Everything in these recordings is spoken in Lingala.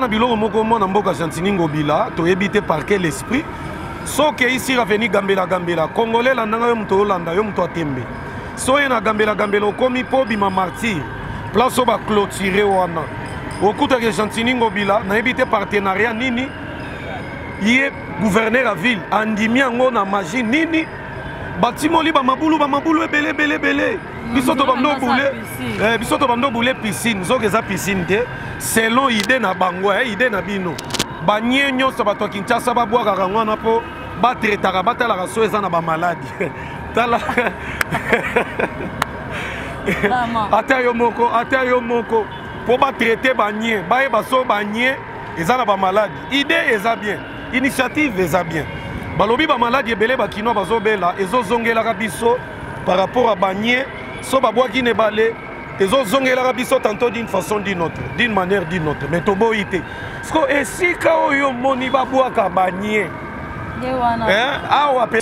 na biloko moko mwana mboka Gentini Ngobila to éviter par quel esprit so que ici revenu gambela congolais la nanga yo mto Holanda yo mto atembe so ye na gambela komi po bima martyr place ba clôturer wana okuta ke Gentini Ngobila na éviter partenariat nini yé gouverneur la ville andimi yango na magie nini batimoli ba mabulu ebele bisoto bando boule piscine zo que za piscine te selon idée na bango idée na bino banye nyonso bato ya Kinshasa babwaka ngwana po batretaka batalaka so eza na bamaladi tala ata yo moko po batraite banye bayeba so banye eza na bamaladi idée eza bien initiative eza bien balobi bamaladi ebele bakinois bazobela ezozongelaka biso par rapport à banye so babwaki ne bale ezozongelaka biso tantôt d'une façon d'une autre d'une manière d'une autre mais toboyi te sko esika oyo moni babwaka banye awa pe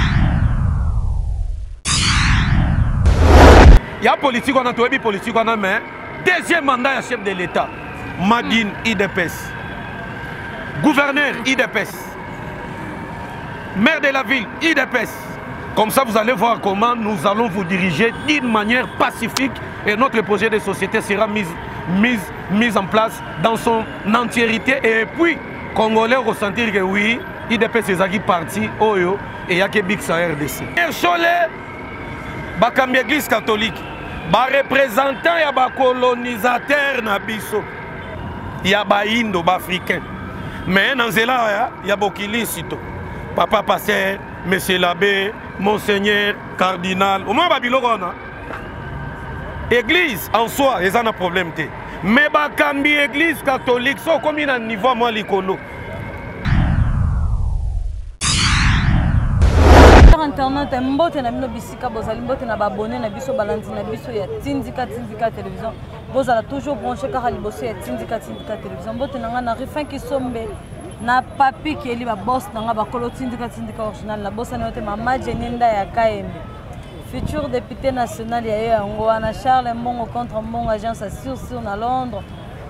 ya politique wana toyebi politique wana mais deuxième mandat ya chef de l'état Madine IDPS gouverneur IDPS maire de la ville IDPS. Comme ça, vous allez voir comment nous allons vous diriger d'une manière pacifique et notre projet de société sera mis en place dans son entièreté. Et puis, Congolais ressentir que oui, IDPS est parti, Oyo, et il y a que Bix RDC. Et Cholet, Bakambi Église catholique, représentant et colonisateur Nabiso, il y a Indo, Africain. Mais dans ce là, il y a Bokili Sito. Papa Passer, Monsieur l'abbé, Monseigneur, Cardinal, au moins Babilorona. Église en soi, ils ont un problème. Mais Bakambi Église catholique, so comme il a un niveau moins l'icône. Internet, mbote na bino bisika bozali mbote na babonné na biso balanzi na biso ya Tindika télévision. Bozala toujours branché car liboso ya Tindika télévision. Mbote na nga na Rifin Kisombe. Na papi qui est li ba boss nanga ba kolo Tindika original la boss na yote mama Jeninda ya Kaembe futur député national ya yango wana Charles Mbongo contre Mbongo agence sur na Londres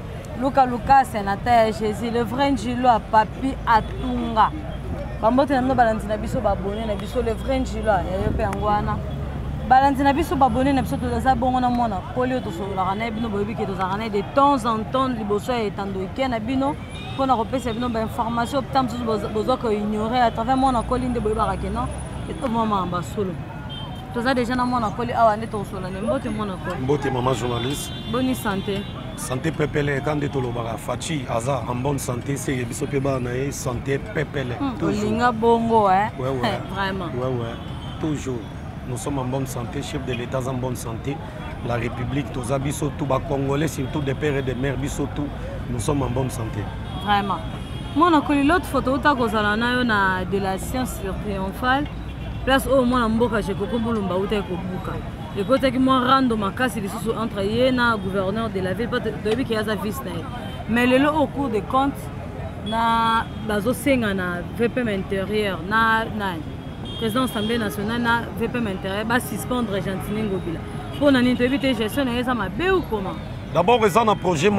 Lucas sénateur Jésus le vrai Njilo a papi atunga bambote na balanzi na biso babonné na biso le vrai Njilo ya yope yango wana balanzi na biso babonné na biso to za bongo na mona polio to so la na bino boyebi ke to za na de temps en temps liboso ya etando ikena bino pour repérer une information tant besoin que ignorer à travers mon colline de boyba rakeno et tout moment en solo tout ça déjà dans mon colline ah on est au solo mbote maman journaliste bonne santé pepele quand de tolobara fachi aza en bonne santé c'est biso pe ba na santé pepele linga bongo hein vraiment ouais toujours nous sommes en bonne santé chef de l'état en bonne santé la République tous abisso tout ba congolais surtout des pères et des mères biso tout nous sommes en bonne santé. Vraiment. Moi, on a l'autre photo de la science triomphale. Place au moins en boka, j'ai beaucoup de monde qui est côté qui moi rando ma casse entre Yéna, gouverneur de la ville, depuis qu'il y a sa fils. Mais le au cours de compte, na bazo senga na VPM intérieur, na président de l'Assemblée nationale, na VPM intérieur, va suspendre Gentini Ngobila. Pour une éviter gestion, ça m'a bien ou comment? D'abord, il y a un projet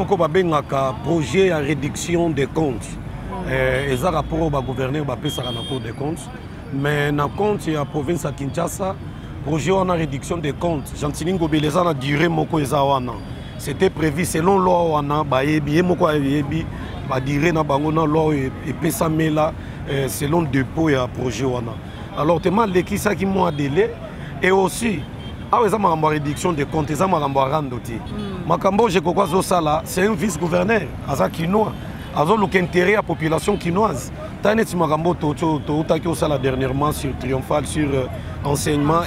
projet à réduction des comptes. Il y a un rapport au gouverneur qui a un cours des comptes. Mais dans le compte, il y a la province de Kinshasa, projet à réduction des comptes. Gentini Ngobila a duré moko ezawana. C'était prévu selon loi wana bayebi moko yebi ba duré na bango na loi et pesa mela selon dépôt ya projet wana. Alors tellement l'équipe qui m'a délai et aussi ah oui, ça m'a réduction des comptes, ça m'a rendu. Makambo, c'est un vice-gouverneur, Aza Kinois, Aza l'intérêt à la population quinoise. Tanet Makambo, ça dernièrement sur Triomphal, sur enseignement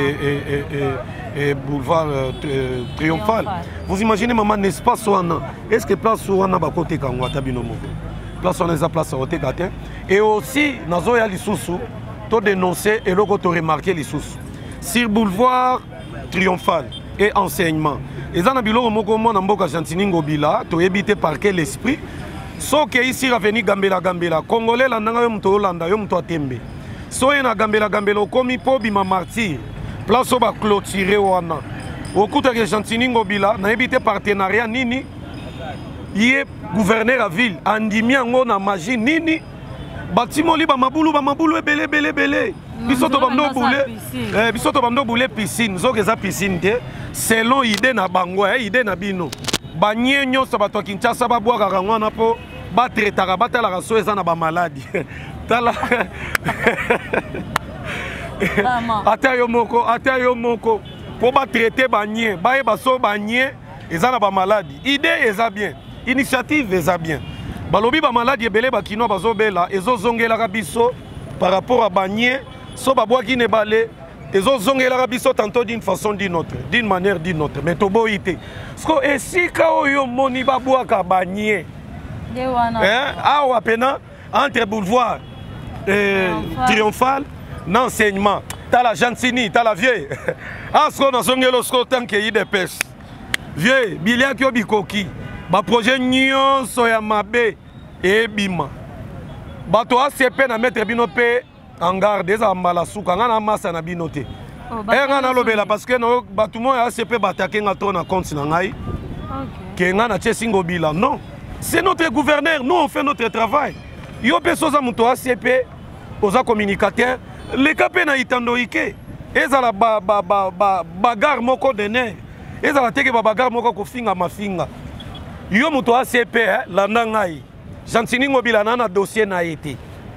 et boulevard Triomphal. Vous imaginez, maman, n'est-ce pas Soana? Est-ce que place Soana va côté Kangwa Tabinomo? Place Soana, place au Tégatin. Et aussi, Nazoya Lissoussou, tu dénoncé et l'autre tu remarqué Lissoussou. Sur boulevard Triomphal et enseignement. Et ça, biloko moko mona mboka Gentini Ngobila, to éviter par quel esprit. So que ici revenu gambela congolais la nanga yo mto Holanda yo mto atembe. So ye na gambela komi po bima martyr. Place ba clôturer wana. Okuta ke Gentini Ngobila na éviter partenariat nini yé gouverneur à ville andimi yango na magie nini batimoli ba mabulu ebele bisoto bando boule piscine zoke eza piscine te selon idée na bango idée na bino banye nyonso bato ya Kinshasa babwakaka ngwana mpo batretaka batalaka so eza na bamaladi tala ata yo moko mpo batraite banye bayeba so banye eza na bamaladi idée eza bien initiative eza bien balobi bamaladi ebele bakinois bazobela ezozongelaka biso par rapport à banye so babwaki ne bale ezozongelaka biso tantôt d'une façon d'une autre d'une manière d'une autre mais toboyi te sko esika oyo moni babwaka banye awa pena entre boulevard triomphal na enseignement tala Gentini tala vieille asko nazongelo sko tanke IDPS vieille biliaki obikoki ba projet nyonso ya mabe ebima bato ACP na mettre bino pe en garde eza mbala suka nga na masa na bino te nga na lobela parce que no bato mo ya ACP batake nga to na compte na ngai ke nga na Tchesingo Bila non c'est notre gouverneur nous on fait notre travail yo pe soza muto ACP oza communicateur le kapé na itandoike ezala bagarre moko de nerf ezala teke bagarre moko kofinga mafinga yo muto ACP landa ngai Gentini Ngobila na dossier na été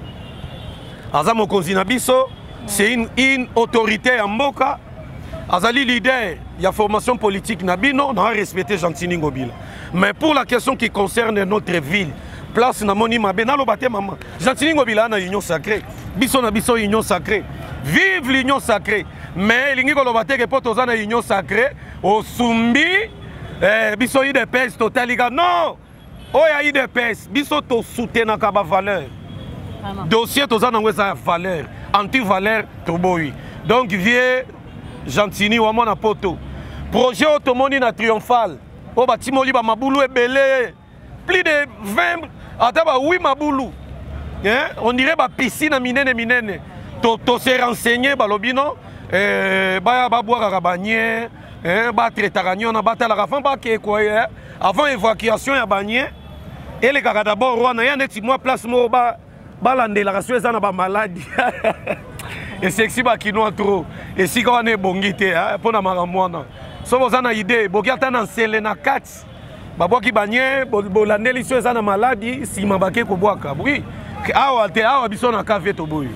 aza mokonzi na biso c'est une autorité ya mboka azali leader ya formation politique na bino na respecter Gentini Ngobila mais pour la question qui concerne notre ville place na moni mabe na lobate maman Gentini Ngobila na union sacrée biso na biso union sacrée vive l'union sacrée mais lingi ko lobate ke poto za na union sacrée au sumbi biso IDPS totaliga non oya IDPS biso to soutenaka ba valeur dossier toza nango eza valeur anti-valeur toboyi donc vie Gentini wa mwana poto projet otomoni na triomphal o batimoli ba mabulu ebele plus de 20 ata ba 8 mabulu on dirait ba piscine minene to se renseigner balobi non baya babwaka banye ba traitaka nyona batalaka fa ba ke ko avant évacuation ya banye et les gars d'abord wana ya neti moi place mo balandelaka so eza na bamaladi et sexy bakinois trop et si quand on est bongi te mpona makambo wana so boza na idée boki ata na nsele na kati babwaki banye bolandeli so eza na maladi nsima bake kobwaka oui awa te awa biso na kave toboyi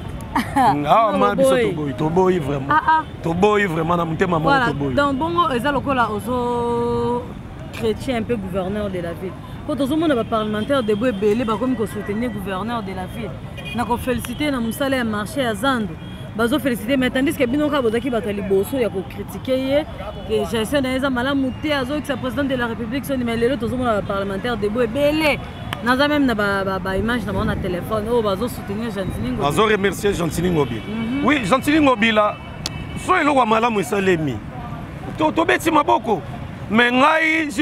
awa ma biso toboyi vraiment na motema moko toboyi donc bongo eza lokola ozo chrétien un peu gouverneur de la ville quand tout le monde va parlementaire de Boebele ba comme ko soutenir gouverneur de la ville na ko féliciter na musala ya marché ya Zando bazo féliciter mais tandis que bino ka bozaki batali boso ya ko critiquer que gestion na eza malamu te azo que sa président de la république son mais lelo tout le monde va parlementaire de Boebele naza même na ba image na mon téléphone oh bazo soutenir Gentini Ngobila bazo remercier Gentini Ngobila oui Gentini Ngobila so eloko malamu esalemi to beti maboko mais ngai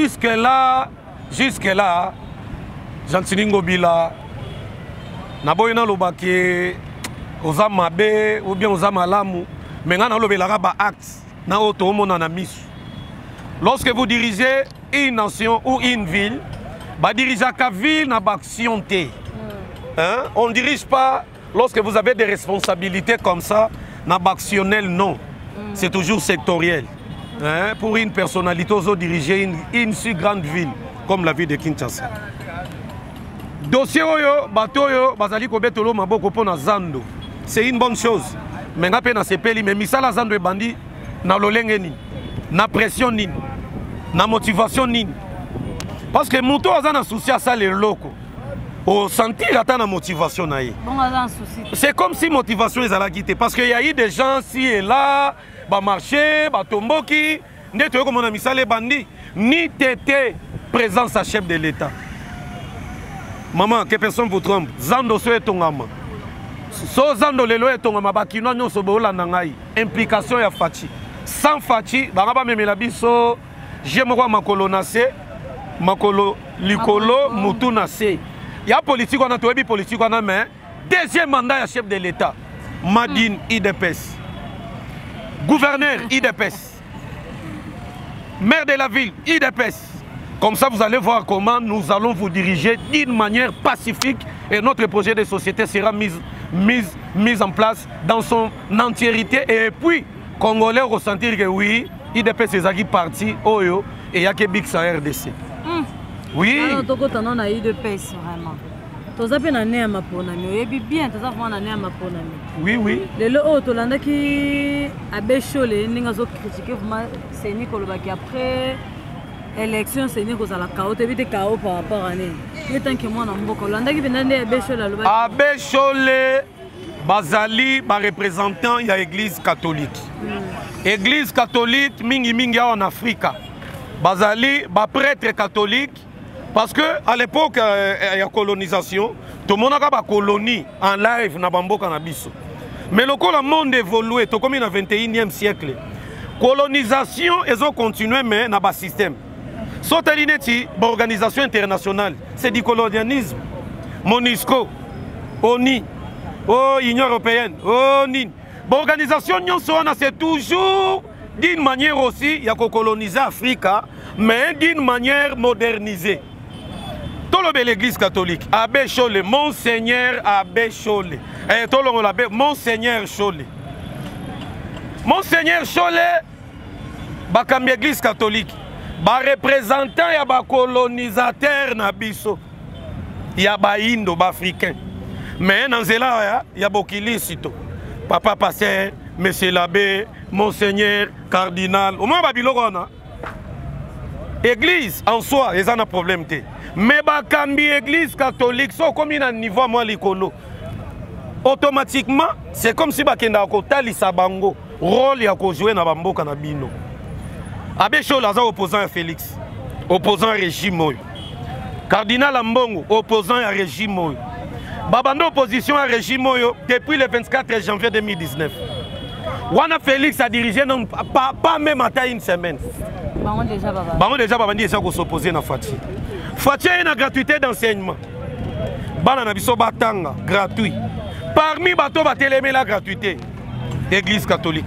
jusque là Gentini Ngobila naboyi na lobaki oza mabe ou bien oza malamu mais nga na lobelaka ba acte na oto omona na misu lorsque vous dirigez une nation ou une ville ba dirigeaka ville na ba action te on ne dirige pas lorsque vous avez des responsabilités comme ça na ba actionnel non c'est toujours sectoriel pour une personnalité ozo diriger une si grande ville comme la ville de Kinshasa. Dossier oyo bato oyo bazali kobetolo maboko pona Zando. C'est une bonne chose. Mais ngape na sepeli mais misala Zando ebandi na lolenge nini, na pression nini, na motivation nini. Parce que moto aza na souci à ça les locaux. Au sentir ata na motivation na ye. Bon aza souci. C'est comme si motivation ezala quitté parce qu'il y a eu des gens ci et là, ba marché, ba tomboki, ndeto yo comme na misala bandi, ni tété présence à chef de l'État. Maman, que personne vous trompe. Zando so etongama. So Zando lelo etongama bakino nyonso bola nangai. Implication ya Fachi. Sans Fachi, bangaba memela biso, je moko makolo nase, makolo likolo mutu nase. Ya politique on a toyebi politique on a mais deuxième mandat ya chef de l'État. Madine IDPS. Gouverneur IDPS. Maire de la ville IDPS. Comme ça, vous allez voir comment nous allons vous diriger d'une manière pacifique et notre projet de société sera mis en place dans son entièreté. Et puis, Congolais ressentir que oui, IDP c'est parti, Oyo, et il y a que Bixa RDC. Oui. Alors, tu as IDP vraiment. Tu as bien bien, tu as bien. Oui, oui. Le haut, tu as qui a bécholé, tu as critiqué, c'est Nicolas qui après. Élection c'est ni kozala chaos te bite chaos par rapport à né il tant que moi na mboko landa ki benande abeshole aloba abeshole bazali ba représentant ya église catholique église catholique mingi en Afrique bazali ba prêtre catholique parce que à l'époque ya colonisation tout le monde a ba colonie en live na bamboka na biso mais le monde évolué to comme dans 21e siècle colonisation ils ont continué mais na ba système. Sotalineti, organisation internationale, c'est du colonialisme. MONUSCO, ONI, Union européenne, ONI. L'organisation c'est toujours d'une manière aussi, il y a coloniser l'Afrique, mais d'une manière modernisée. Tout le l'église catholique, Abbé Cholé, Monseigneur Abbé Cholé, et tout le monde Monseigneur Cholé. Monseigneur Cholé, bakam l'église catholique. Ba représentant ya ba colonisateur na biso ya ba indo ba africain mais dans cela ya bokili sito papa pasteur monsieur l'abbé monseigneur cardinal au moins ba biloko na église en soi ils ont un problème té mais ba kambi église catholique so comme na niveau moi likolo automatiquement c'est comme si ba kenda ko talisa bango rôle ya ko jouer na bamboka na bino. Abbé Cholé opposant à Félix, opposant au régime. Cardinal Ambongo, opposant au régime. Babando opposition au régime depuis le 24 janvier 2019. Wana Félix a dirigé pas même à une semaine. Bango déjà babandi esa ko s'opposer na Fati. Fati a une gratuité d'enseignement. Bana na biso batanga gratuit. Parmi bato batelemé la gratuité. Église catholique.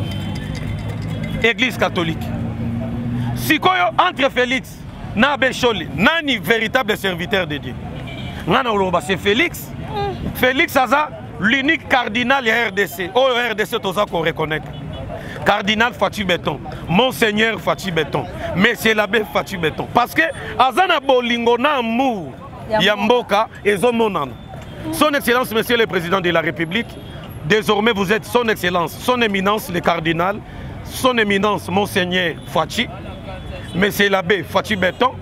Église catholique. Si entre Félix et Abbé Cholé, nani véritable serviteur de Dieu. C'est Félix. Félix a l'unique cardinal RDC. Oh, RDC, tout ça qu'on reconnaît. Cardinal Fati Béton, Monseigneur Fati Béton, Monsieur l'abbé Fati Béton. Parce que Azana Bolingo na mou Yamboka et Zomonan. Son Excellence, Monsieur le Président de la République, désormais vous êtes Son Excellence, Son Éminence le Cardinal, Son Éminence Monseigneur Fati. Mais c'est l'abbé Fati Béton.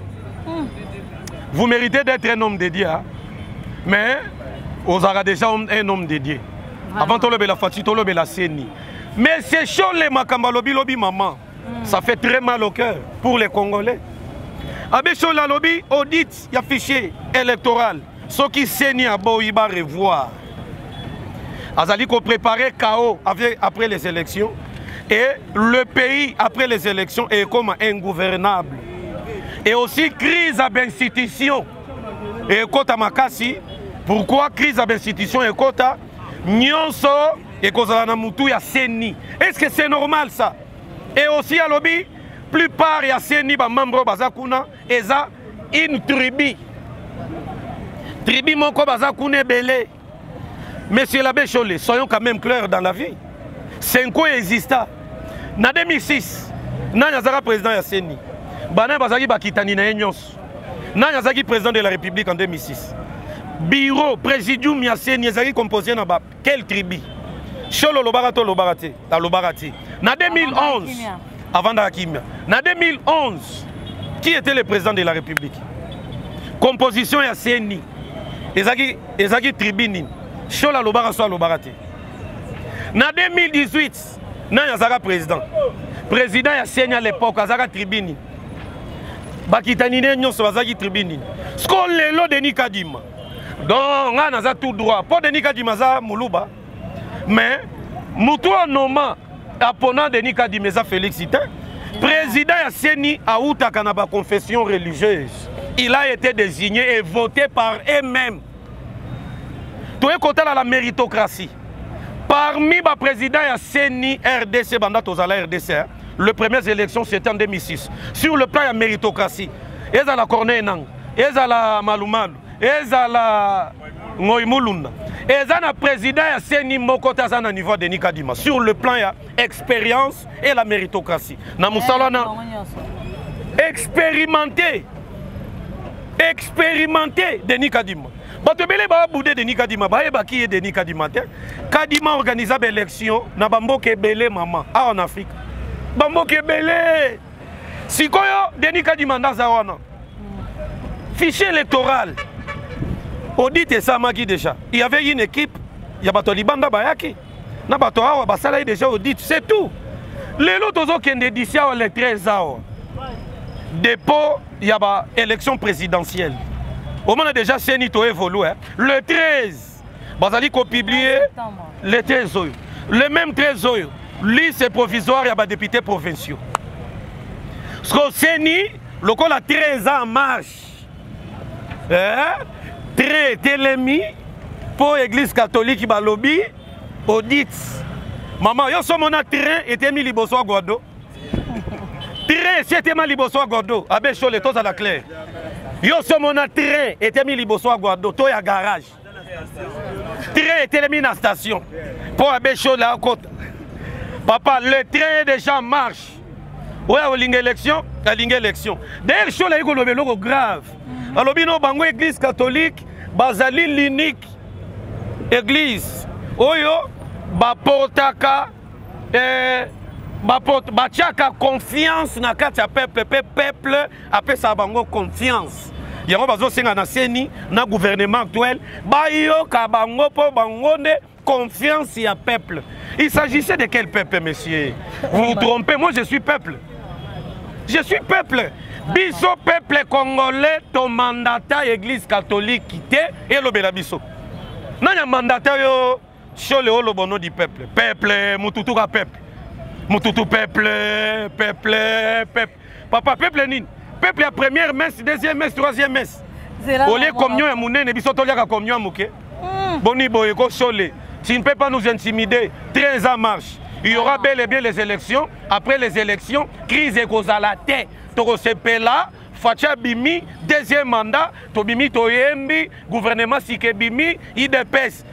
Vous méritez d'être un homme de Dieu. Hein? Mais vous avez déjà un homme de Dieu. Avant tout le Fati, tout le Seni. Mais c'est chaud les Makambalobi Lobi maman. Ça fait très mal au cœur pour les Congolais. Abbé Cholé Lobi, audit, il y a fichier électoral. Ceux qui saignent à Boïba revoir. Azali ko préparer chaos après les élections. Et le pays, après les élections, est comme ingouvernable. Et aussi, crise à l'institution. Et Kota Makasi, pourquoi crise à l'institution et Kota Nyonso et Kozalana Moutou ya Seni. Est-ce que c'est normal ça? Et aussi, à l'obbi, plupart ya Seni, membres Bazakuna, et ça, une tribu. Tribu Moko Bazakune Belé. Monsieur l'abbé Cholé, soyons quand même clairs dans la vie. 5 ans exista. En 2006, Nanyazara président Yasseni. Bana Bazaki Bakitani na Enyos. Nanyazaki président de la République en 2006. Bureau, présidium Yasseni, Yazaki composé na ba quelle tribu? Cholo Lobarato Lobarate, la Lobarate. En 2011, avant d'Akimia. En 2011, qui était le président de la République? Composition Yasseni. Ezaki tribune. Cholo Lobarato Lobarate. En 2018, Nanyazara président. Président Yasseni à l'époque, Azara tribune. Bakitanine nyonso bazaki tribune. Sko lelo Denis Kadima. Donc nga naza tout droit. Pour Denis Kadima za muluba. Mais mutu noma apona Denis Kadima za Félixité. Président Yasseni a outaka na ba confession religieuse. Il a été désigné et voté par eux-mêmes. Tout est côté la méritocratie. Parmi les présidents Yasseni RDC, Banda Tozala RDC, les premières élections c'était en 2006. Sur le plan de la méritocratie, ezala Corneille Nangaa, ezala Malumalu, ezala Ngoyi Mulunda, ezala président ya CENI moko taza na niveau de Denis Kadima sur le plan ya expérience et la méritocratie. Na musala na expérimenté Denis Kadima. Bato belé ba boudé Denis Kadima, ba yeba ki Denis Kadima te. Kadima organisa ba élection na bamboke belé maman en Afrique. Bamboke belé. Sikoyo Denis Kadima ndaza wana. Fichier électoral. Audit et Samaki déjà. Il y avait une équipe, il y a bato libanda bayaki. Na bato awa basala déjà audit, c'est tout. Les autres qui ont dit le 13 ans. Dépôt, il y a une élection présidentielle. Au moment déjà CENI to évolué. Le 13, Bazali ko publié le 13 ans. Le même 13 ans, liste provisoire, il y a des députés provinciaux. Ce que CENI, le col a 13 ans en marche. Très télémi pour l'église catholique qui va lobby, audit. Maman, yo sommes mon train était mis liboso à Gordo. Train c'était mis liboso à Gordo. Abe chaud les tous à la claire. Yo sommes mon train était mis liboso à Gordo. Toi à garage. Train était mis à station. Pour abe chaud là à côté. Papa, le train déjà marche. Ouais, au ligne élection, la ligne élection. D'ailleurs, chaud là il y a le grave. Alors bino bango église catholique, bazali l'unique église. Oyo baportaka batiaka confiance na kati ya peuple après ça bango confiance. Yango bazo senga na CENI na gouvernement actuel bayo ka bango po bango ne confiance ya peuple. Il s'agissait de quel peuple, monsieur? Vous vous trompez, moi je suis peuple. Je suis peuple. Biso peuple congolais, ton mandat église catholique quitté et le Bélabiso. Nanya mandat yo sur le haut bono du peuple. Peuple, mututuka peuple. Mututu peuple. Papa, peuple nini? Peuple à première messe, deuxième messe, troisième messe. Au lieu communion ya mounene, biso toliaka communion muke. Boni boye ko solé. Tu ne peux pas nous intimider. 13 ans marche. Il y aura bel et bien les élections. Après les élections, crise et cause à la tête. Toko sepela, Fatia Bimi, deuxième mandat, Tobimi Toyembi, gouvernement Sike Bimi, IDPS,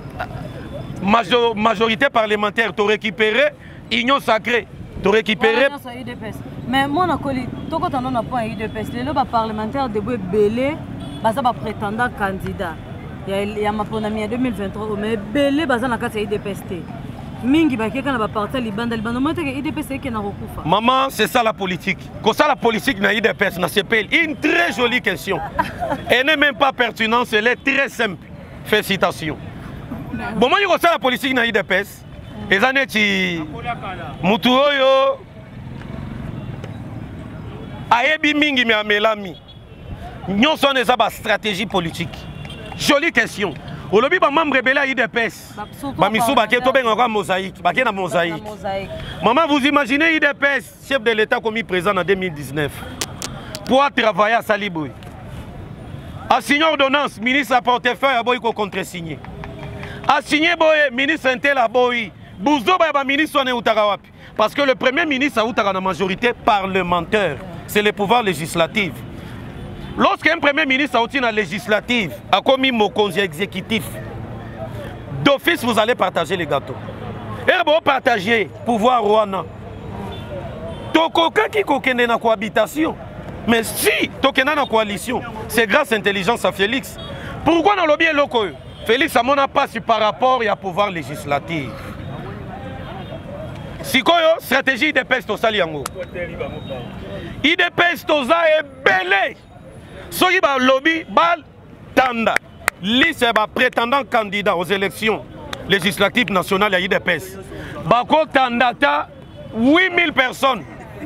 majorité parlementaire, tu récupéré, union sacrée, tu récupéré. Mais moi, je suis un point IDPS, les parlementaires de Belé, ils sont prétendants candidats. Il y a ma ami en 2023, mais Belé, ils sont en IDPS. Maman, c'est ça la politique. Comme ça la politique n'a IDPS, n'a CPL. Une très jolie question. Elle n'est même pas pertinente, elle est très simple. Félicitations. Bon, moi, je sais la politique n'a IDPS. Les années qui Mutuoyo Ayebi Mingi me amelami. Nous sommes des stratégie politique. Jolie question. Au lobby, je suis rebelle à IDPS. Maman, vous imaginez IDPS, chef de l'État commis présent en 2019, pour travailler à Salibouy. A signé ordonnance, ministre à portefeuille, il faut contre-signer. A signé ministre Intel à Boy. Bouzo, ministre Utarawapi. Parce que le premier ministre a la majorité parlementaire. C'est le pouvoir législatif. Lorsqu'un premier ministre a la législative, a commis mon conseil exécutif, d'office vous allez partager les gâteaux. Et vous partagez pouvoir Rwanda. Tokoka qui kokende na cohabitation. Mais si tokena na coalition, c'est grâce à l'intelligence à Félix. Pourquoi dans le bien loko? Félix a mon pas par rapport à pouvoir législatif. Si koyo stratégie de pesto saliango. IDPS toza est belé. Soki ba lobby bal tanda liste ba prétendant candidat aux élections législatives nationales à IDPS. Bako tandata 8000 personnes.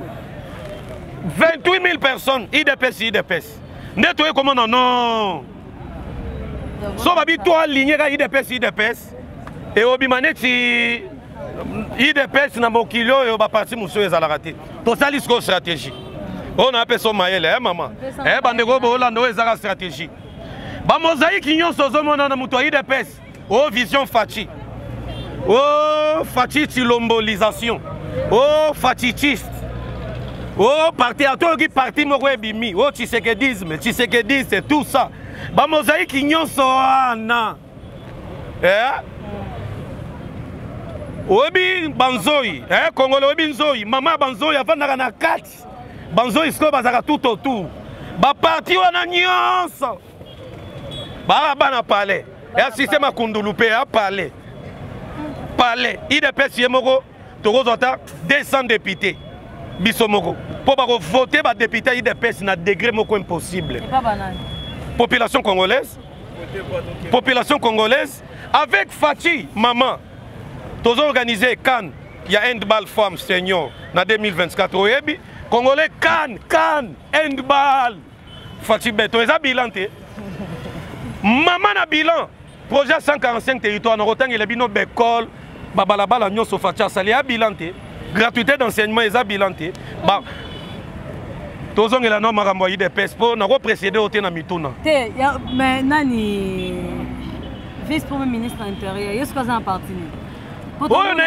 28 000 personnes IDPS. Nettoyer comment non. So babi toi aligné à IDPS et obimaneti IDPS na mokilo yo ba parti muso ezalakati. To salisko stratégie. On a appelé son maïle, maman. Bandego Bolando est la stratégie. Ba mosaïque union sozomona na muto IDPS. Oh vision Fati. Oh Fati tilombolisation. Oh fatitiste. Oh, parti, à toi qui parti, moi, bimi. Oh, Tshisekedisme, c'est tout ça. Bah, mosaïque, ignon soana. Obi banzoi, Congolais obi nzoi, maman banzoi, avant na kati. Banzoi, sko bazaka tout autour. Ba parti wana nyonso. Ba bana palais. Et système a kundulupe a palais. Palais, IDPS yemoko, tokozota 200 députés. Bisomoko. Pour voter ba député IDPS na degré moko impossible. Pas banal. Population congolaise. Population congolaise avec Fati, maman. Tous organisé Cannes, il y a handball femme senior en 2024. Congolais Cannes, handball. Fati Beto, ils ont bilan. Maman a bilan. Projet 145 territoires, nous avons des bino bécole, babalabala nyoso Fati Asali a bilan. Gratuité d'enseignement, ils ont bilan. Tous ont la norme à renvoyer des PES pour nous précéder au thé na mituna. Mais nani vice-premier ministre intérieur, est-ce que ça a parti? Oui,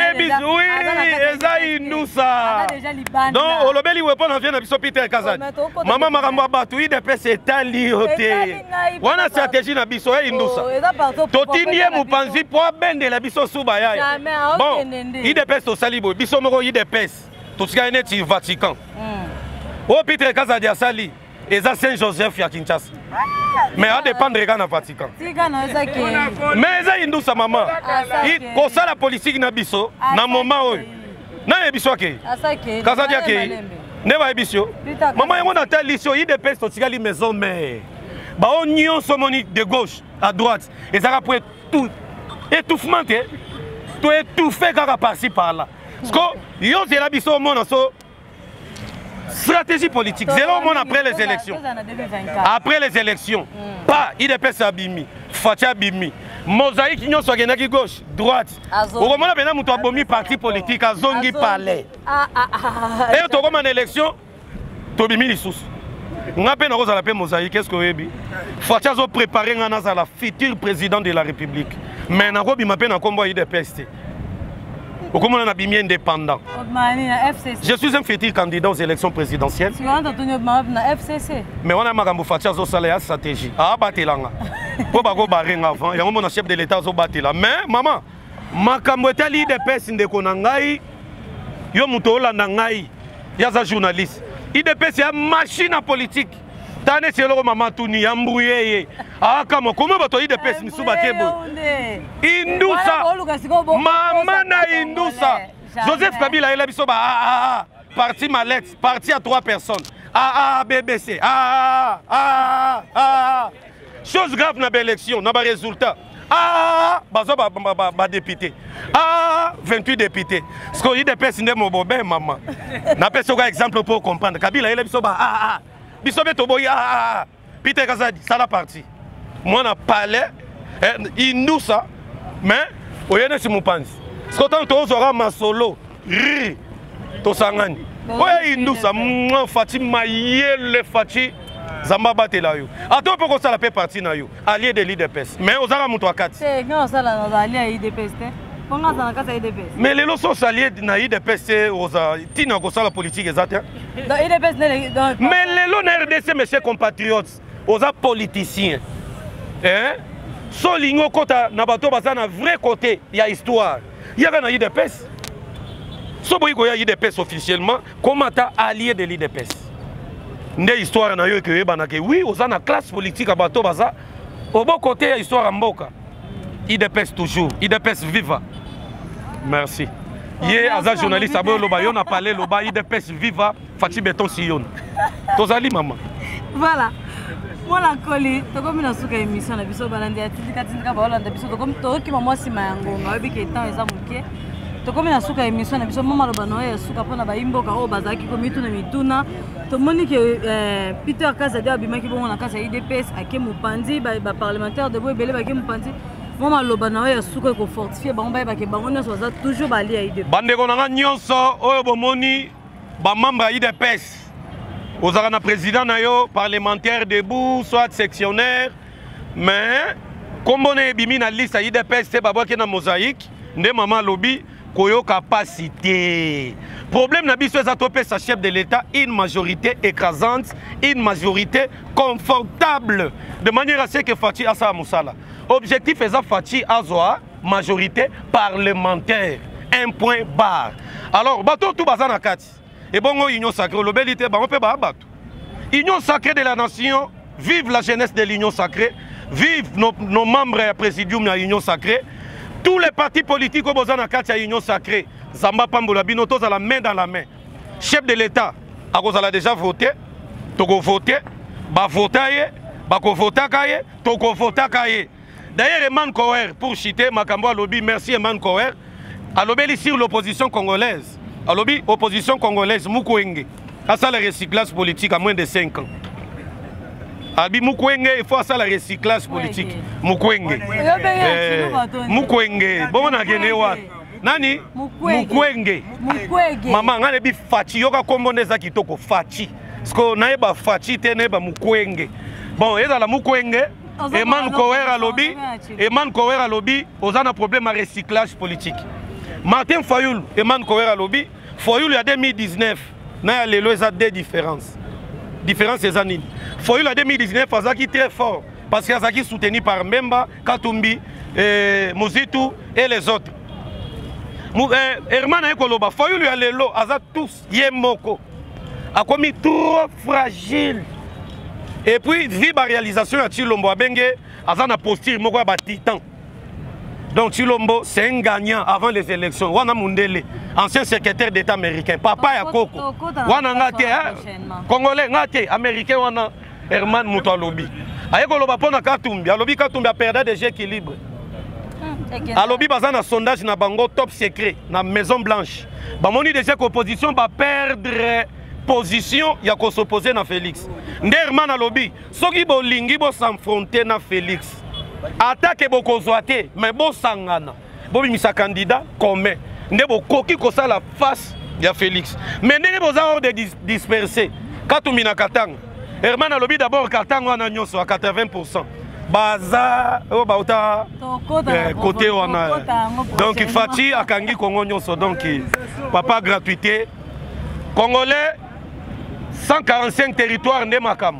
Eza donc, au lobby, il répond à Vienne Peter Kazadi. Maman Maramba Batu, il dépêche étali au thé. On a stratégie na biso Indousa. Totinie Moupanzi pour bender la biso Soubaya. Bon, il dépêche au Salibo, biso moro il dépêche. Tout ce qui est au Vatican. Au Peter Kazadi a sali. Eza Saint-Joseph ya Kinshasa. Mais à dépendre de Ghana Vatican. Mais Eza Indousa maman. Ko sala politique na biso na moment oyo. Na ebiso ke. Kazadi ke. Ne ba ebiso. Maman yango na tel lisio il dépêche to tigali maison mère. Ba on nyon somoni de gauche à droite. Eza pour tout étouffement te. To étouffer kaka par-ci par là. Parce que yo c'est la biso mon so stratégie politique, c'est là au monde après les élections. Après les élections, pas IDPS Abimi, Fatia Abimi, Mosaïque qui soit qui gauche, droite. Au moment où on a bomi parti politique, à Zongi Palais. Et au moment de l'élection, tu as mis les sous. On a peine à la Mosaïque, qu'est-ce que vous avez dit? Fatia a préparé la future président de la République. Mais on a peine à combattre IDPS. Comment on a bien indépendant? Je suis un futur candidat aux élections présidentielles. Mais on a Magambo Fatia Zosalea stratégie. Ah, batelanga. Pour bago barring avant, il y a un chef de l'État zo batela. Mais maman, Makambo est allé de personnes de Konangai. Yo mutola nangai. Il y a un journaliste. IDP c'est une machine politique. Tane c'est le maman Touni embrouillé. Ah comment bato IDP ni subakebo. Indousa. Maman na Indousa. Joseph Kabila il a biso ba parti Malex, parti à 3 personnes. BBC. Chose grave dans l'élection, dans les résultats. Bazo ba député. 28 députés. Ce qu'on dit des personnes de mon bobé maman. Na personne exemple pour comprendre. Kabila il a biso ba Bisobe Toboya, Peter Kazadi, ça la partie. Moi, on parlé, Indousa, mais, on y a des Moupanzi. Ce qu'on a aura ma solo, ri, to sangani. Oui, Indousa, moi, Fatima, le Fati, Zamba Batelayo. Attends, pourquoi ça la fait partie, nayo, allié de l'IDPS. Mais on a montré à 4. C'est quand ça la allié à l'IDPS, mais les lots sont alliés dans l'IDPS, ils ont la politique exacte. Mais les lots de RDC, mes chers compatriotes, aux politiciens, sont lignés côté, un vrai côté, il y a histoire. Il y a un IDPS. Si vous avez IDPS officiellement, comment tu as allié de l'IDPS? Il y a une histoire, oui, aux la classe politique à Bato Baza, au bon côté, il y a une histoire en Mboka. IDPS toujours, IDPS viva. Merci. Hier, un journaliste a parlé de IDPS viva, Fati Beton Sion. Tozali maman. Voilà. Voilà, Koli, tu as comme une souka émission, la biso balandi, Tindika Baolanda, biso, comme toi qui m'a si mango, ma vie qui est temps, et ça mouké. Tu as comme une souka émission, la biso, maman le banoé, souka pona baimbo, karo bazaki, comme ituna mituna. Tu as que Peter Kazadi a bimaki bon la casa IDPS, à Kemupandi, parlementaire de Boébélé, à Kemupandi. Maman lobana ya suka ko fortifier bamba ba ke bango so za toujours ba li aide bande ko nga nyonso oyo bomoni ba membre IDPS ozaka na président na yo parlementaire debout soit sectionnaire mais comme on est bimi na liste IDPS c'est baba ke na mosaïque nde maman lobi koyo capacité Problème na biso eza topé sa chef de l'État une majorité écrasante, une majorité confortable de manière à ce que Fati asa musala. Objectif eza Fati azwa majorité parlementaire. Un point barre. Alors bato tout bazana kati. Et bon union sacrée l'obélité ba on peut ba bato. Union sacrée de la nation, vive la jeunesse de l'union sacrée, vive nos membres à présidium de l'union sacrée. Tous les partis politiques au bazana kati à l'union sacrée. Zamba Pambola Binoto à la main dans la main. Chef de l'État, a déjà voté, Togo voté, ba votaye, ba ko votakaye, Togo votakaye. D'ailleurs, Eman Kower, pour citer Makambo Alobi, merci Eman Kower, Alobi sur l'opposition congolaise. Alobi, opposition congolaise, Mukwenge. À ça, le recyclage politique à moins de 5 ans. Albi Mukwenge, il faut ça le recyclage politique. Mukwenge. Mukwenge. Bon, on a gagné. Nani? Mukwenge. Maman, on a dit Fati. Yoka komboneza kitoko Fati. Parce qu'on a ba Fati, tene ba Mukwenge. Bon, et dans la Mukwenge, Eman Kower à lobby, Eman Kower à lobby, on a un problème à recyclage politique. Martin Fayoul, Eman Kower à lobby, Fayoul il y a 2019, il y a deux différences. Différence c'est Zanine. Fayoul en 2019, il très fort parce qu'il a soutenu par Memba, Katumbi, Mozitu et les autres. Herman Ekoloba, Fayoul il y a les lots, ils tous Yemoko. A commis trop fragile. Et puis, vu la réalisation de Chilombo Abenge, Azan a posture Moko Titan. Donc Chilombo, c'est un gagnant avant les élections. Wana Mundele, ancien secrétaire d'État américain. Papa Yakoko. Wana Ngate, Congolais Ngate, américain Wana Herman Moutalobi. Ayekoloba pona Katumbi, Alobi Katumbi a perdu des équilibres. Alobi bazan a sondage na bango top secret, na Maison Blanche. Bamoni déjà qu'opposition va perdre position ya ko s'opposer na Félix. Nderman a lobby, soki bolingi bo s'affronter na Félix. Attaque boko zoate, mais bo sangana. Bo bimisa candidat commun. Nde bo koki ko sa la face ya Félix. Mais ndenge boza de disperser. Katumbi na Katanga. Herman a lobby d'abord Katanga wana nyonso à 80%. Baza o bauta côté wana. Donc Fati akangi Kongo nyonso donc papa gratuité. Congolais 145 territoires Nemakam.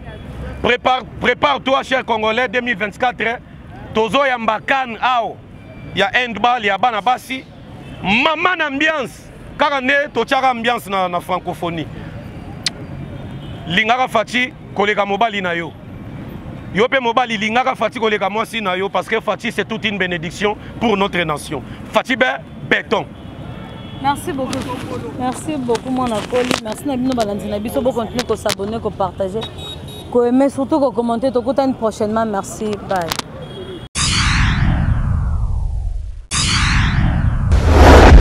Prépare-toi, cher Congolais, 2024. Tozo Yambakan, Ao. Il y a handball, il y a Banabasi. Maman ambiance. Car on est tochara ambiance dans la francophonie. Lingara Fati, kolega mobali na yo. Yope mobali, Lingara Fati, kolega mwasi na yo. Parce que Fati, c'est toute une bénédiction pour notre nation. Fati, béton. Merci beaucoup mon Akoli. Merci Nabino Balandina Biso pour continuer à s'abonner, à partager, à aimer, surtout à commenter. Prochainement, merci. Bye.